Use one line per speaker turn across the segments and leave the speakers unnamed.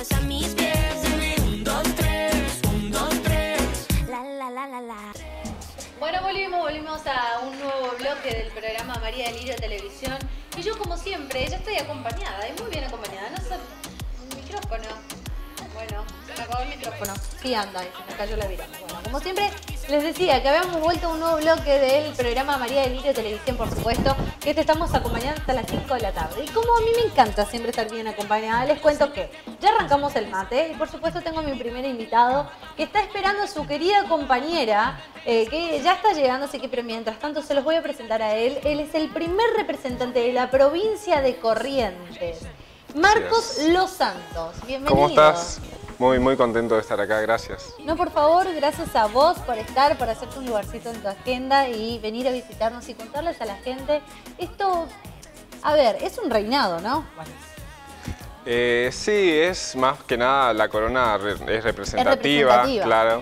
tienes a mis pies. Un, dos, tres, un, dos, tres. La.
Bueno, volvimos a un nuevo bloque del programa María Delirio Televisión. Y yo, como siempre, ya estoy acompañada, y muy bien acompañada. No sé, un micrófono. Bueno, se me acabó el micrófono. Sí, anda, y se me cayó la viroma. Bueno, como siempre, les decía que habíamos vuelto a un nuevo bloque del programa María Delirio Televisión, por supuesto, que te estamos acompañando hasta las 5 de la tarde. Y como a mí me encanta siempre estar bien acompañada, les cuento que ya arrancamos el mate y por supuesto tengo a mi primer invitado que está esperando a su querida compañera, que ya está llegando, así que pero mientras tanto se los voy a presentar a él. Él es el primer representante de la provincia de Corrientes, Marcos Los Santos. Bienvenido.
¿Cómo estás? Muy contento de estar acá, gracias.
No, por favor, gracias a vos por estar, por hacerte un lugarcito en tu agenda y venir a visitarnos y contarles a la gente. Esto, a ver, es un reinado, ¿no? Bueno.
Sí, es más que nada la corona es representativa, claro,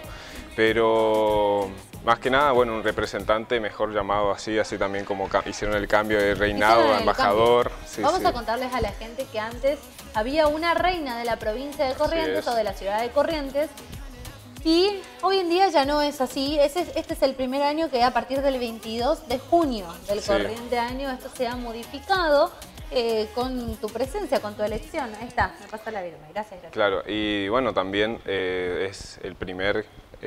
pero más que nada, bueno, un representante mejor llamado así también como hicieron el cambio de reinado a embajador. Sí,
Vamos a contarles a la gente que antes había una reina de la provincia de Corrientes o de la ciudad de Corrientes y hoy en día ya no es así. Este es el primer año que a partir del 22 de junio del corriente año esto se ha modificado. Con tu presencia, con tu elección. Ahí está, me pasa la viroma. Gracias.
Claro, y bueno, también es el primer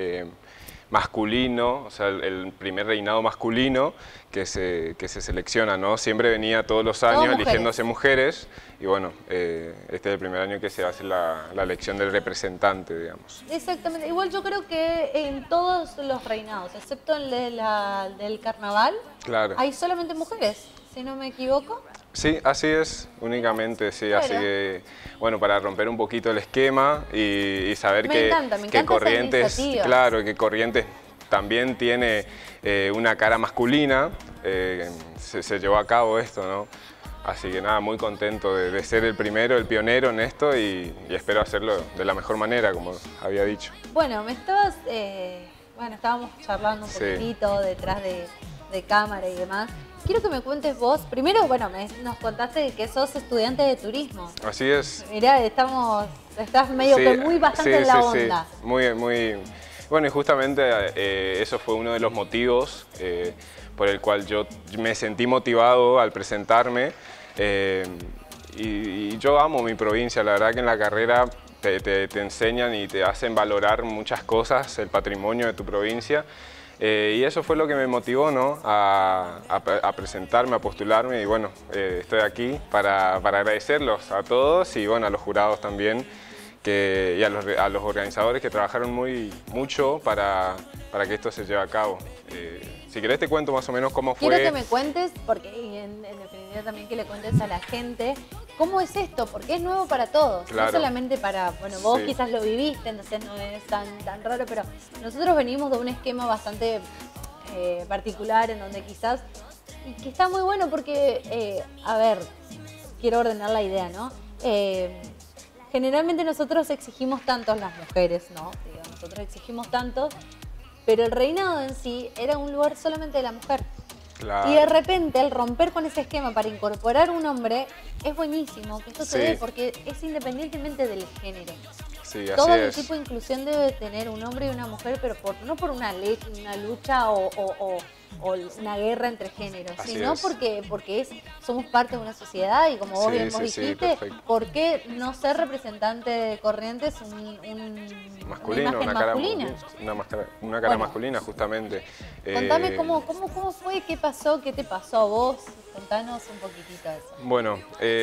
masculino, o sea, el primer reinado masculino que se selecciona, ¿no? Siempre venía todos los años eligiéndose mujeres y bueno, este es el primer año que se hace la elección del representante, digamos.
Exactamente, igual yo creo que en todos los reinados, excepto el del carnaval, hay solamente mujeres, si no me equivoco.
Sí, así es, únicamente, sí, así que, bueno, para romper un poquito el esquema y saber que Corrientes, claro, que Corrientes también tiene una cara masculina, se llevó a cabo esto, ¿no? Así que nada, muy contento de ser el primero, el pionero en esto y espero hacerlo de la mejor manera, como había dicho.
Bueno, estábamos charlando un poquitito detrás de cámara y demás. Quiero que me cuentes vos, primero, bueno, nos contaste que sos estudiante de turismo.
Así es.
Mirá, estás medio que muy bastante en la onda.
Sí, muy. Bueno, y justamente eso fue uno de los motivos por el cual yo me sentí motivado al presentarme. Y yo amo mi provincia, la verdad que en la carrera te enseñan y te hacen valorar muchas cosas, el patrimonio de tu provincia. Y eso fue lo que me motivó, ¿no? a presentarme, a postularme y bueno, estoy aquí para agradecerlos a todos y bueno, a los jurados también y a los organizadores que trabajaron mucho para que esto se lleve a cabo. Si querés te cuento más o menos cómo fue.
Quiero que me cuentes, porque en definitiva también que le cuentes a la gente cómo es esto, porque es nuevo para todos, no solamente para, bueno, vos quizás lo viviste, entonces no es tan raro, pero nosotros venimos de un esquema bastante particular en donde quizás, y que está muy bueno porque, a ver, quiero ordenar la idea, ¿no? Generalmente nosotros exigimos tanto a las mujeres, ¿no? Digo, nosotros exigimos tanto, pero el reinado en sí era un lugar solamente de la mujer.
Claro.
Y de repente, el romper con ese esquema para incorporar un hombre, es buenísimo que esto se dé porque es independientemente del género.
Sí, así
todo el tipo de inclusión debe tener un hombre y una mujer, pero no por una lucha o una guerra entre géneros, sino porque somos parte de una sociedad y como vos bien dijiste, ¿por qué no ser representante de Corrientes
masculino, una cara masculina justamente?
Contame cómo fue, qué pasó, qué te pasó a vos, contanos un poquitito de eso.
Bueno,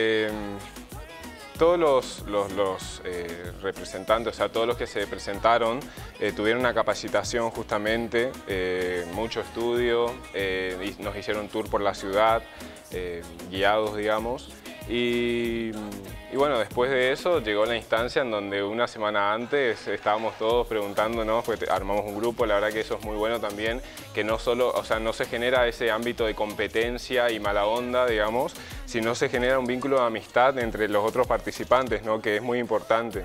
todos los representantes, o sea, todos los que se presentaron, tuvieron una capacitación justamente, mucho estudio, y nos hicieron tour por la ciudad, guiados, digamos. Y bueno, después de eso llegó la instancia en donde una semana antes estábamos todos preguntándonos, porque armamos un grupo, la verdad que eso es muy bueno también, que no solo, o sea, no se genera ese ámbito de competencia y mala onda, digamos, sino se genera un vínculo de amistad entre los otros participantes, ¿no? Que es muy importante.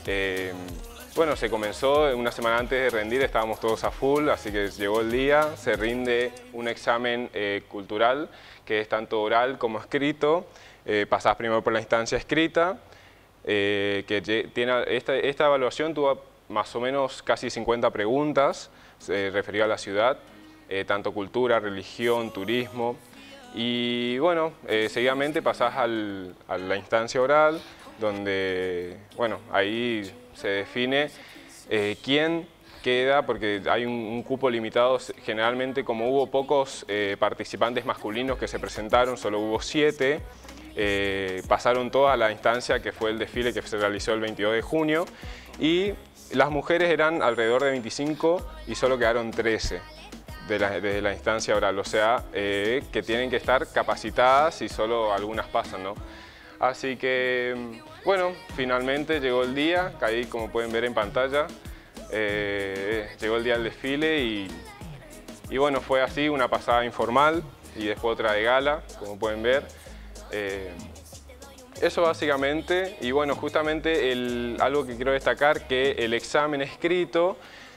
Bueno, se comenzó una semana antes de rendir, estábamos todos a full, así que llegó el día, se rinde un examen cultural, que es tanto oral como escrito. Pasás primero por la instancia escrita esta evaluación tuvo más o menos casi 50 preguntas referidas a la ciudad, tanto cultura, religión, turismo. Y bueno, seguidamente pasás a la instancia oral, donde, bueno, ahí se define quién queda, porque hay un cupo limitado. Generalmente, como hubo pocos participantes masculinos que se presentaron, solo hubo 7, pasaron todas a la instancia que fue el desfile que se realizó el 22 de junio, y las mujeres eran alrededor de 25 y solo quedaron 13. Desde la instancia oral, o sea, que tienen que estar capacitadas y solo algunas pasan, ¿no? Así que, bueno, finalmente llegó el día, que ahí como pueden ver en pantalla, llegó el día del desfile y bueno, fue así, una pasada informal y después otra de gala, como pueden ver. Eso básicamente, y bueno, justamente algo que quiero destacar, que el examen escrito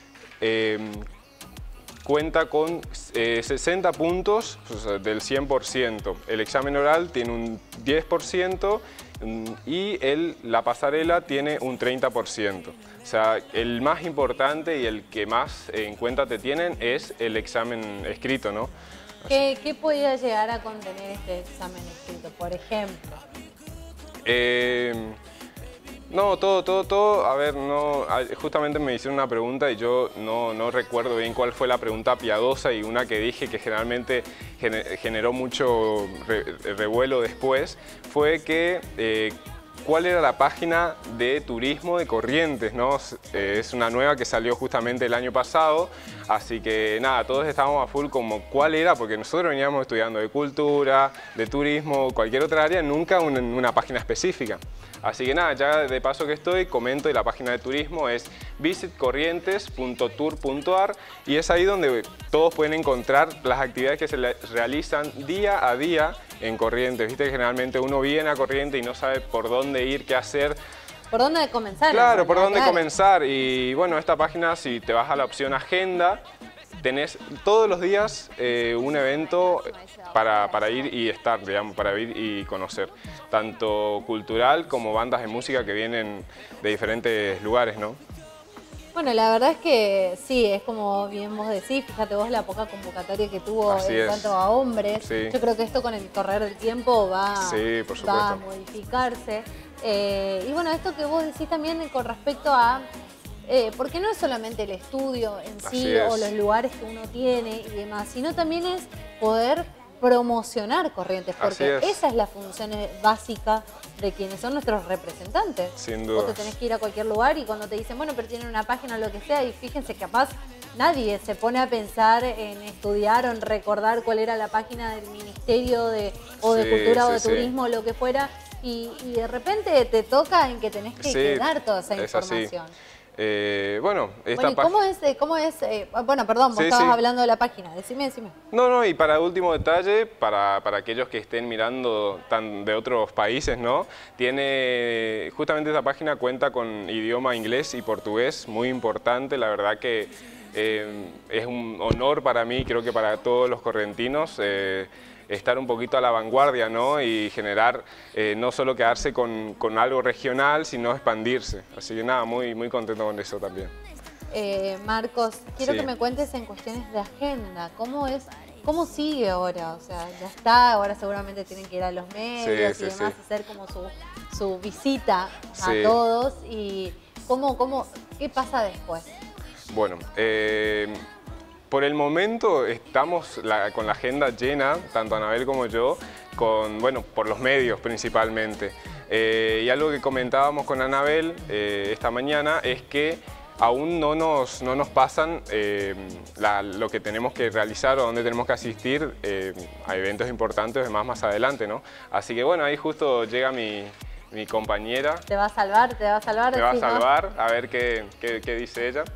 cuenta con 60 puntos, o sea, del 100%. El examen oral tiene un 10% y la pasarela tiene un 30%. O sea, el más importante y el que más en cuenta te tienen es el examen escrito, ¿no?
¿Qué podría llegar a contener este examen escrito, por ejemplo?
No, todo. A ver, no, justamente me hicieron una pregunta y yo no recuerdo bien cuál fue la pregunta piadosa, y una que dije que generalmente generó mucho revuelo después, fue que cuál era la página de turismo de Corrientes, ¿no? Es una nueva que salió justamente el año pasado, así que nada, todos estábamos a full como cuál era, porque nosotros veníamos estudiando de cultura, de turismo, cualquier otra área, nunca una página específica. Así que nada, ya de paso que estoy, comento, y la página de turismo es visitcorrientes.tour.ar, y es ahí donde todos pueden encontrar las actividades que se realizan día a día en Corrientes. Viste que generalmente uno viene a Corrientes y no sabe por dónde ir, qué hacer.
¿Por dónde comenzar?
Claro, por dónde comenzar. Y bueno, esta página, si te vas a la opción agenda, tenés todos los días un evento para ir y estar, digamos, para ir y conocer, tanto cultural como bandas de música que vienen de diferentes lugares, ¿no?
Bueno, la verdad es que sí, es como bien vos decís, fíjate vos la poca convocatoria que tuvo en cuanto a hombres. Sí. Yo creo que esto con el correr del tiempo va a modificarse. Y bueno, esto que vos decís también con respecto a... porque no es solamente el estudio en sí o los lugares que uno tiene y demás, sino también es poder promocionar Corrientes, porque esa es la función básica de quienes son nuestros representantes.
Sin duda.
Vos te tenés que ir a cualquier lugar y cuando te dicen, bueno, pero tienen una página o lo que sea, y fíjense, capaz nadie se pone a pensar en estudiar o en recordar cuál era la página del Ministerio de Cultura o de Turismo o lo que fuera, y de repente te toca en que tenés que dar toda esa información.
Bueno, esta
página... ¿Cómo es? Bueno, perdón, vos estabas hablando de la página, decime.
No, y para último detalle, para aquellos que estén mirando de otros países, ¿no? Justamente esta página cuenta con idioma inglés y portugués, muy importante, la verdad que es un honor para mí, creo que para todos los correntinos, estar un poquito a la vanguardia, ¿no? Y generar, no solo quedarse con algo regional, sino expandirse. Así que nada, muy contento con eso también.
Marcos, quiero que me cuentes en cuestiones de agenda, ¿cómo sigue ahora? O sea, ya está, ahora seguramente tienen que ir a los medios y demás, hacer como su visita a todos. Y ¿qué pasa después?
Bueno, por el momento estamos con la agenda llena, tanto Anabel como yo, por los medios principalmente. Y algo que comentábamos con Anabel esta mañana es que aún no nos pasan lo que tenemos que realizar o dónde tenemos que asistir a eventos importantes más adelante, ¿no? Así que bueno, ahí justo llega mi compañera.
¿Te va a salvar?
Me va a salvar, a ver qué dice ella.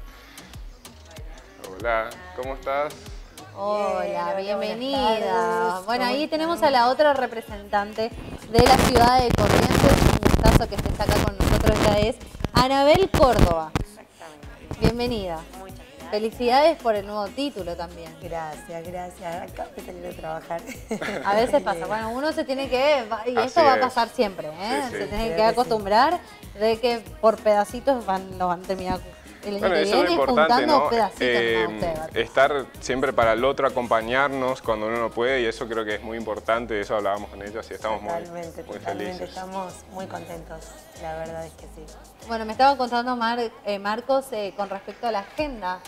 Hola, ¿cómo estás?
Hola, bienvenida. Bueno, ahí tenemos a la otra representante de la ciudad de Corrientes. Un gustazo que estés acá con nosotros. Ella es Anabel Córdoba.
Exactamente.
Bienvenida.
Muchas gracias.
Felicidades por el nuevo título también.
Gracias, gracias. Acabo de salir a trabajar.
A veces pasa, bueno, uno se tiene que, y
Así
esto va a
es.
pasar siempre, ¿eh?
Sí, sí.
Se tiene
Creo
que
que
acostumbrar de que por pedacitos lo van a terminar el año
Bueno,
que
eso es lo
viene
importante,
juntando
¿no?
pedacitos nomás ustedes.
Estar siempre para el otro, acompañarnos cuando uno no puede, y eso creo que es muy importante, de eso hablábamos con ellos y estamos
Totalmente,
muy
totalmente.
felices.
Estamos muy contentos, la verdad es que sí.
Bueno, me estaba contando Marcos con respecto a la agenda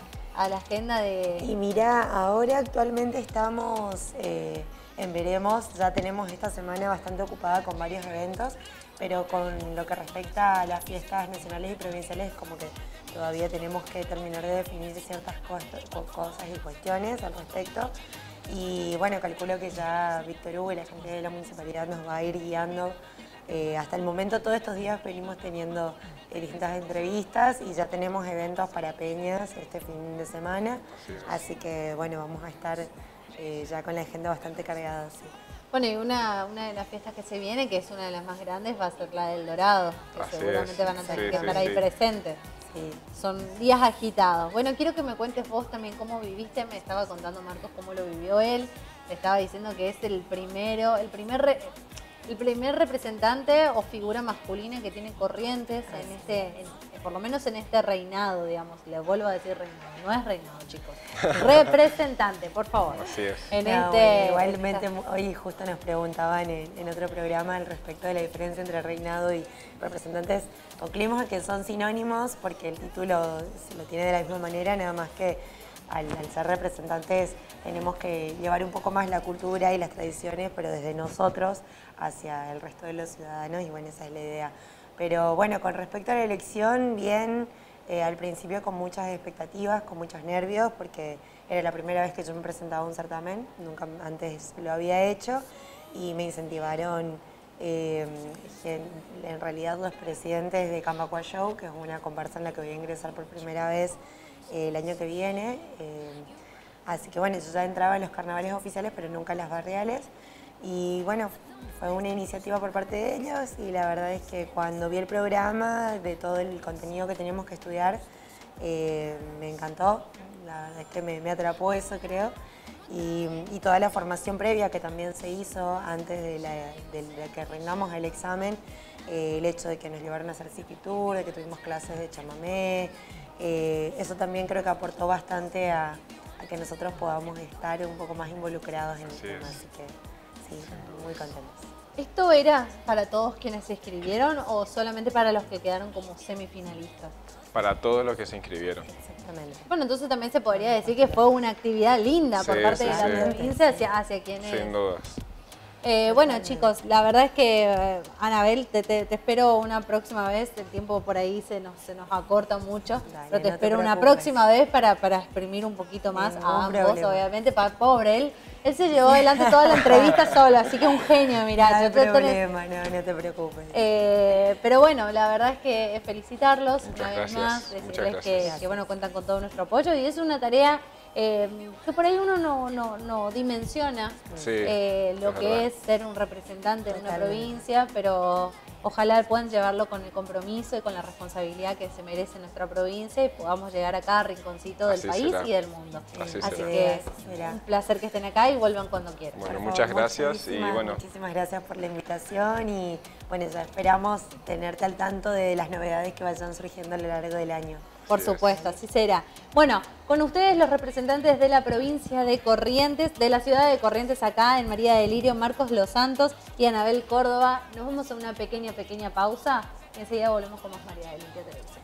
de...
Y mira, ahora actualmente estamos en veremos, ya tenemos esta semana bastante ocupada con varios eventos, pero con lo que respecta a las fiestas nacionales y provinciales, como que todavía tenemos que terminar de definir ciertas cosas y cuestiones al respecto. Y bueno, calculo que ya Víctor Hugo y la gente de la municipalidad nos va a ir guiando. Hasta el momento, todos estos días venimos teniendo distintas entrevistas y ya tenemos eventos para peñas este fin de semana. Así que bueno, vamos a estar ya con la agenda bastante cargada. Sí.
Bueno, y una de las fiestas que se viene, que es una de las más grandes, va a ser la del Dorado, que
Así
seguramente
es.
van a tener
Sí,
que
sí,
estar ahí
sí.
presentes.
Sí.
Son días agitados. Bueno, quiero que me cuentes vos también cómo viviste. Me estaba contando Marcos cómo lo vivió él. Le estaba diciendo que es el primer representante o figura masculina que tiene Corrientes por lo menos en este reinado, digamos. Le vuelvo a decir reinado, no es reinado, chicos. Representante, por favor.
Así es.
Igualmente, hoy justo nos preguntaban en otro programa al respecto de la diferencia entre reinado y representantes. Concluimos que son sinónimos porque el título se lo tiene de la misma manera, nada más que al ser representantes tenemos que llevar un poco más la cultura y las tradiciones, pero desde nosotros hacia el resto de los ciudadanos, y bueno, esa es la idea. Pero bueno, con respecto a la elección, bien, al principio con muchas expectativas, con muchos nervios, porque era la primera vez que yo me presentaba a un certamen, nunca antes lo había hecho, y me incentivaron en realidad los presidentes de Cambacua Show, que es una comparsa en la que voy a ingresar por primera vez el año que viene. Así que bueno, yo ya entraba en los carnavales oficiales, pero nunca en las barriales. Y bueno, fue una iniciativa por parte de ellos y la verdad es que cuando vi el programa, de todo el contenido que teníamos que estudiar, me encantó. La verdad es que me atrapó eso, creo. Y toda la formación previa que también se hizo antes de que rindamos el examen, el hecho de que nos llevaron a hacer city tour, de que tuvimos clases de chamamé, eso también creo que aportó bastante a que nosotros podamos estar un poco más involucrados en el tema, así que sí, muy contentos.
¿Esto era para todos quienes se inscribieron o solamente para los que quedaron como semifinalistas?
Para todos los que se inscribieron.
Exactamente.
Bueno, entonces también se podría decir que fue una actividad linda por
Sí,
parte de
sí,
la
sí.
provincia hacia quienes...
Sin dudas.
Bueno, chicos, la verdad es que, Anabel, te espero una próxima vez. El tiempo por ahí se nos acorta mucho,
Dale,
pero te
no te
espero una
preocupes.
próxima vez para exprimir un poquito más
Ningún
a ambos,
problema.
obviamente. Pobre, él se llevó adelante toda la entrevista solo, así que un genio, mirá.
No hay
yo te-
problema, no te preocupes.
pero bueno, la verdad es que felicitarlos
Muchas
una vez
gracias,
más,
muchas
decirles
gracias.
que bueno, cuentan con todo nuestro apoyo y es una tarea que por ahí uno no dimensiona
Sí,
lo
es
que
verdad.
es ser un representante de una
Totalmente.
provincia, pero ojalá puedan llevarlo con el compromiso y con la responsabilidad que se merece nuestra provincia y podamos llegar a cada rinconcito del
Así
país
será.
y del mundo.
Así
Así
será.
que
Así será.
un placer que estén acá y vuelvan cuando quieran.
Bueno,
Por
muchas
favor,
gracias y bueno,
muchísimas gracias por la invitación y bueno, ya esperamos tenerte al tanto de las novedades que vayan surgiendo a lo largo del año.
Por
Así es.
supuesto, así será. Bueno, con ustedes los representantes de la provincia de Corrientes, de la ciudad de Corrientes acá en María de Lirio, Marcos Los Santos y Anabel Córdoba. Nos vamos a una pequeña pausa y enseguida volvemos con más María de Lirio Televisión.